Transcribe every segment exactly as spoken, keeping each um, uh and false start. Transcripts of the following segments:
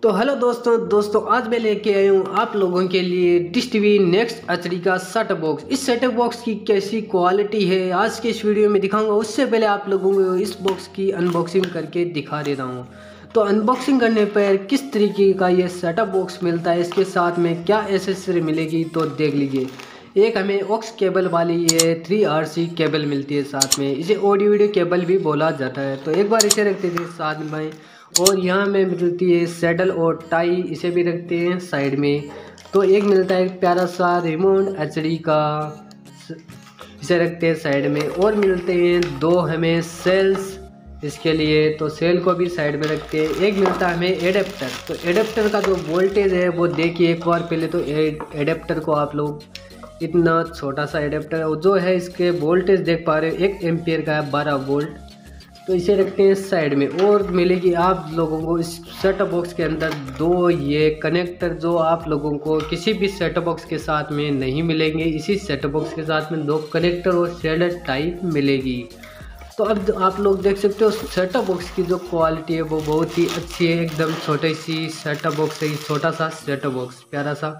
तो हेलो दोस्तों दोस्तों आज मैं लेके आया हूँ आप लोगों के लिए डिश टीवी नेक्स्ट एचडी का सेटअप बॉक्स। इस सेटअप बॉक्स की कैसी क्वालिटी है आज के इस वीडियो में दिखाऊंगा। उससे पहले आप लोगों को इस बॉक्स की अनबॉक्सिंग करके दिखा देता हूँ। तो अनबॉक्सिंग करने पर किस तरीके का ये सेटअप बॉक्स मिलता है, इसके साथ में क्या एसेसरी मिलेगी तो देख लीजिए। एक हमें ऑक्स केबल वाली ये थ्री आर सी केबल मिलती है, साथ में इसे ऑडियो वीडियो केबल भी बोला जाता है। तो एक बार इसे रखते थे साथ में, और यहाँ में मिलती है सैडल और टाई, इसे भी रखते हैं साइड में। तो एक मिलता है प्यारा सा रिमोट एचडी का, इसे रखते हैं साइड में। और मिलते हैं दो हमें सेल्स इसके लिए, तो सेल को भी साइड में रखते हैं। एक मिलता है हमें एडेप्टर, तो एडेप्टर का जो वोल्टेज है वो देखिए एक बार पहले। तो एडेप्टर को आप लोग इतना छोटा सा एडेप्टर है जो है, इसके वोल्टेज देख पा रहे हो एक एम्पियर का है, बारह वोल्ट। तो इसे रखते हैं साइड में। और मिलेगी आप लोगों को इस सेटअप बॉक्स के अंदर दो ये कनेक्टर, जो आप लोगों को किसी भी सेटअप बॉक्स के साथ में नहीं मिलेंगे। इसी सेटअप बॉक्स के साथ में दो कनेक्टर और शेडर टाइप मिलेगी। तो अब आप लोग देख सकते हो सेटअप बॉक्स की जो क्वालिटी है वो बहुत ही अच्छी है। एकदम छोटी सी सेटअप बॉक्स है, छोटा सा सेटअप बॉक्स, प्यारा सा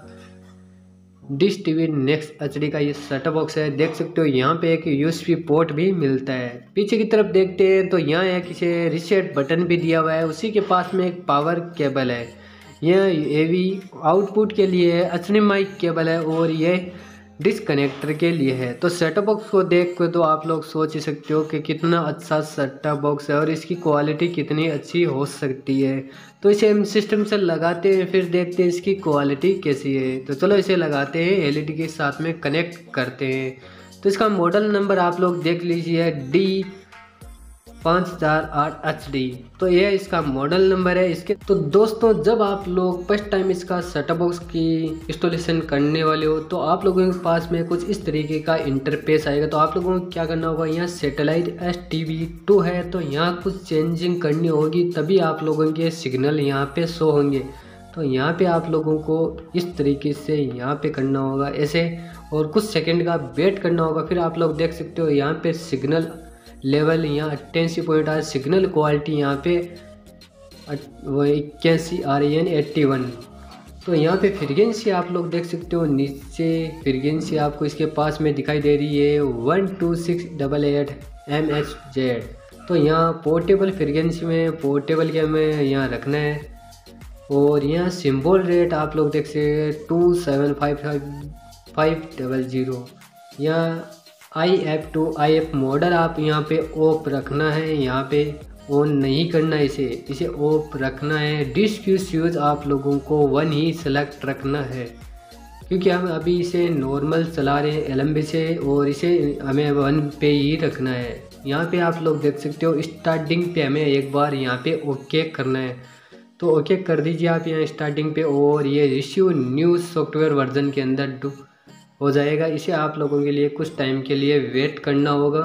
डिश टीवी नेक्स्ट एचडी का ये सेटअप बॉक्स है। देख सकते हो यहाँ पे एक यूएसबी पोर्ट भी मिलता है। पीछे की तरफ देखते हैं तो यहाँ एक किसी रीसेट बटन भी दिया हुआ है। उसी के पास में एक पावर केबल है, यह एवी आउटपुट के लिए है, एचडीएमआई केबल है, और ये डिस्कनेक्टर के लिए है। तो सेटअप बॉक्स को देख कर तो आप लोग सोच ही सकते हो कि कितना अच्छा सेटअप बॉक्स है और इसकी क्वालिटी कितनी अच्छी हो सकती है। तो इसे हम सिस्टम से लगाते हैं, फिर देखते हैं इसकी क्वालिटी कैसी है। तो चलो इसे लगाते हैं, एलईडी के साथ में कनेक्ट करते हैं। तो इसका मॉडल नंबर आप लोग देख लीजिए, डी पाँच हज़ार आठ एच डी। तो यह इसका मॉडल नंबर है इसके। तो दोस्तों जब आप लोग फर्स्ट टाइम इसका सेटअप बॉक्स की इंस्टॉलेशन करने वाले हो तो आप लोगों के पास में कुछ इस तरीके का इंटरफेस आएगा। तो आप लोगों को क्या करना होगा, यहाँ satellite S T V two है तो यहाँ कुछ चेंजिंग करनी होगी, तभी आप लोगों के सिग्नल यहाँ पे शो होंगे। तो यहाँ पे आप लोगों को इस तरीके से यहाँ पे करना होगा ऐसे, और कुछ सेकंड का वेट करना होगा। फिर आप लोग देख सकते हो यहाँ पे सिग्नल लेवल यहाँ अट्ठासी पॉइंट आ, सिग्नल क्वालिटी यहाँ पे वो इक्यासी आ रही है, एट्टी वन। तो यहाँ पे फ्रीक्वेंसी आप लोग देख सकते हो, नीचे फ्रीक्वेंसी आपको इसके पास में दिखाई दे रही है one two six double eight M H Z. तो यहाँ पोर्टेबल फ्रीक्वेंसी में पोर्टेबल के हमें यहाँ रखना है। और यहाँ सिंबल रेट आप लोग देख सकते two seven five five five double zero. यहाँ I F two I F model आप यहाँ पे ऑफ रखना है, यहाँ पे ऑन नहीं करना, इसे इसे ऑफ रखना है। डिश की स्विच आप लोगों को वन ही सेलेक्ट रखना है, क्योंकि हम अभी इसे नॉर्मल चला रहे हैं एल एम बी से, और इसे हमें वन पे ही रखना है। यहाँ पे आप लोग देख सकते हो स्टार्टिंग पे हमें एक बार यहाँ पे ओके करना है। तो ओके कर दीजिए आप यहाँ स्टार्टिंग पे, और ये रिसीव न्यू सॉफ्टवेयर वर्जन के अंदर हो जाएगा। इसे आप लोगों के लिए कुछ टाइम के लिए वेट करना होगा।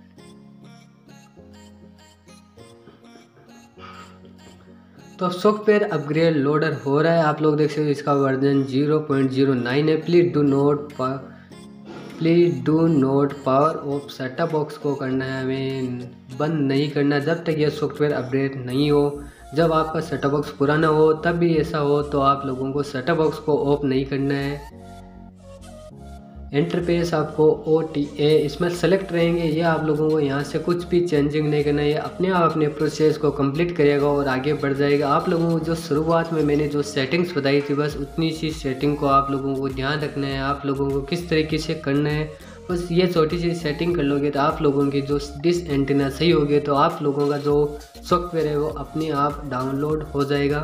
तो सॉफ्टवेयर अपग्रेड लोडर हो रहा है, आप लोग देख सकते हो इसका version zero point zero nine है। Please do note please do note power off setup box को करना है, हमें बंद नहीं करना जब तक यह सॉफ्टवेयर अपडेट नहीं हो। जब आपका सेटअप बॉक्स पुराना हो तब भी ऐसा हो तो आप लोगों को सेटअप बॉक्स को ऑफ नहीं करना है। इंटरफेस आपको ओ टी ए इसमें सेलेक्ट रहेंगे, ये आप लोगों को यहाँ से कुछ भी चेंजिंग नहीं करना है, ये अपने आप अपने प्रोसेस को कंप्लीट करेगा और आगे बढ़ जाएगा। आप लोगों को जो शुरुआत में मैंने जो सेटिंग्स बताई थी बस उतनी सी सेटिंग को आप लोगों को ध्यान रखना है। आप लोगों को किस तरीके से करना है, बस ये छोटी सी सेटिंग कर लोगे तो आप लोगों की जो डिश एंटीना सही होगी, तो आप लोगों का जो सॉफ्टवेयर है वो अपने आप डाउनलोड हो जाएगा।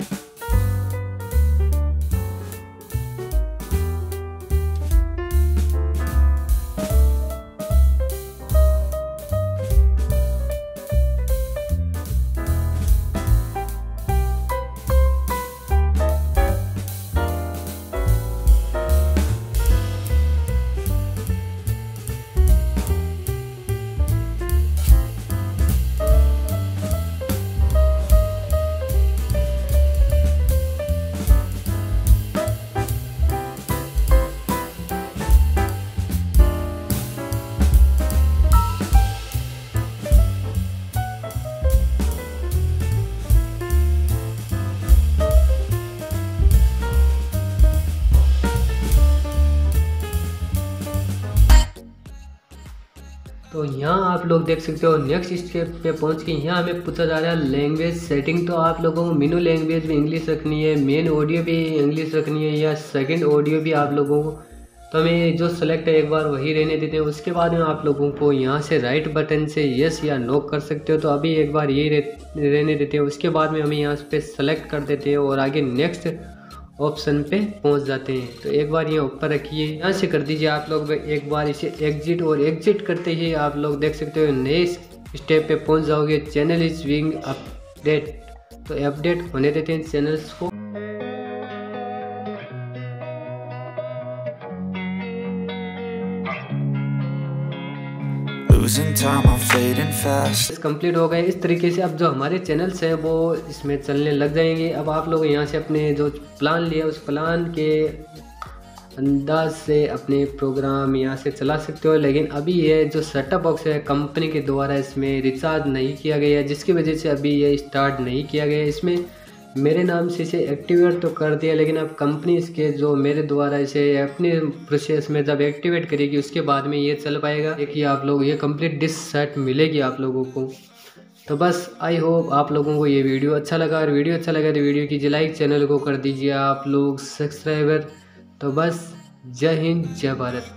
तो यहाँ आप लोग देख सकते हो नेक्स्ट स्टेप पे पहुँच के यहाँ हमें पूछा जा रहा है लैंग्वेज सेटिंग। तो आप लोगों को मेनू लैंग्वेज भी इंग्लिश रखनी है, मेन ऑडियो भी इंग्लिश रखनी है या सेकंड ऑडियो भी आप लोगों को, तो हमें जो सेलेक्ट है एक बार वही रहने देते हैं। उसके बाद में आप लोगों को यहाँ से राइट बटन से येस या नो कर सकते हो, तो अभी एक बार ये रहने देते हैं। उसके बाद में हमें यहाँ पे सेलेक्ट कर देते हैं और आगे नेक्स्ट ऑप्शन पे पहुंच जाते हैं। तो एक बार ये ऊपर रखिए, यहाँ से कर दीजिए आप लोग एक बार इसे एग्जिट, और एग्जिट करते ही आप लोग देख सकते हो नए स्टेप पे पहुंच जाओगे। चैनल इज बीइंग अपडेट, तो अपडेट होने देते हैं चैनल्स को। कंप्लीट हो गए। इस तरीके से अब जो हमारे चैनल्स है वो इसमें चलने लग जाएंगे। अब आप लोग यहाँ से अपने जो प्लान लिया उस प्लान के अंदाज से अपने प्रोग्राम यहाँ से चला सकते हो। लेकिन अभी ये जो सेटअप बॉक्स है कंपनी के द्वारा इसमें रिचार्ज नहीं किया गया, जिसकी वजह से अभी ये स्टार्ट नहीं किया गया। इसमें मेरे नाम से इसे एक्टिवेट तो कर दिया, लेकिन अब कंपनी इसके जो मेरे द्वारा इसे अपने प्रोसेस में जब एक्टिवेट करेगी उसके बाद में ये चल पाएगा। देखिए आप लोग ये कंप्लीट डिश सेट मिलेगी आप लोगों को। तो बस आई होप आप लोगों को ये वीडियो अच्छा लगा, और वीडियो अच्छा लगा तो वीडियो कीजिए लाइक, चैनल को कर दीजिए आप लोग सब्सक्राइबर। तो बस जय हिंद जय भारत।